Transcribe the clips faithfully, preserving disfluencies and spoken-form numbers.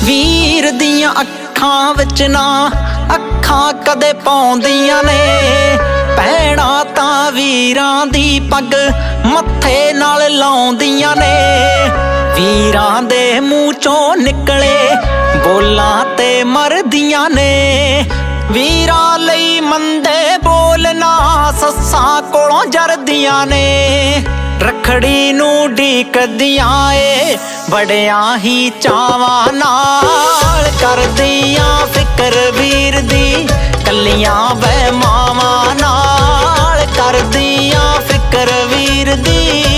वीर दियां अखां विच ना अखां कदे पाउंदियां ने, भैणां तां वीरां दी पग मत्थे नाल लाउंदियां ने। वीरां दे मूंह चों निकले बोलां ते मरदियां ने, वीरां लई मंदे बोलना सस्सां कोलों जरदियां ने। रखड़ी नूं ढीकदियां ए बड़ियां ही चावां नाल, करदियां फिकर वीर दी कलियां वे मावां नाल, करदियां फिकर वीर दी।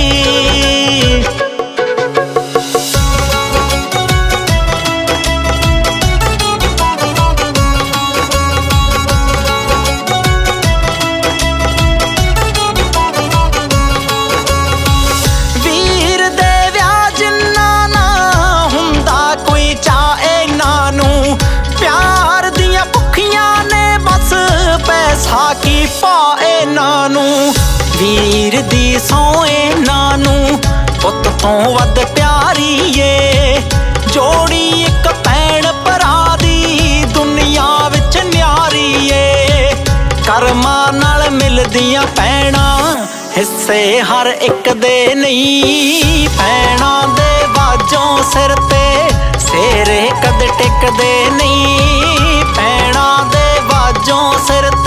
की पाए नानू वीर दी सोए नानू पुत तो वध प्यारी ए, जोड़ी एक भैण भरा दी दुनिया विच न्यारी ए। करमां नाल मिलदियां भैणां हिस्से हर एक दे नहीं, भैणां दे बाजों सिर ते सेरे कद टिकदे नहीं, भैणां दे बाजों सिर ते।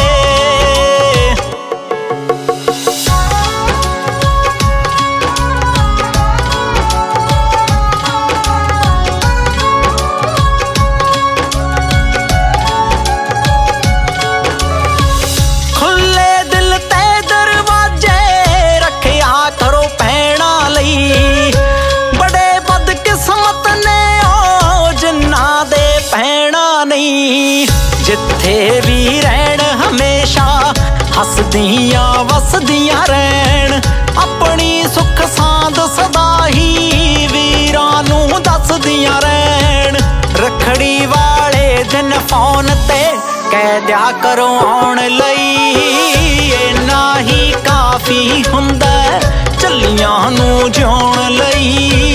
जिथे भी रहन हमेशा हसदियां वसदियां रहन, अपनी सुख सांद सदा ही वीरां नूं दसदियां रहन। रखड़ी वाले दिन फोन ते कह दिया करो आउण लई, इन्ना ही काफी हुंदा चलियां नूं जिउण लई।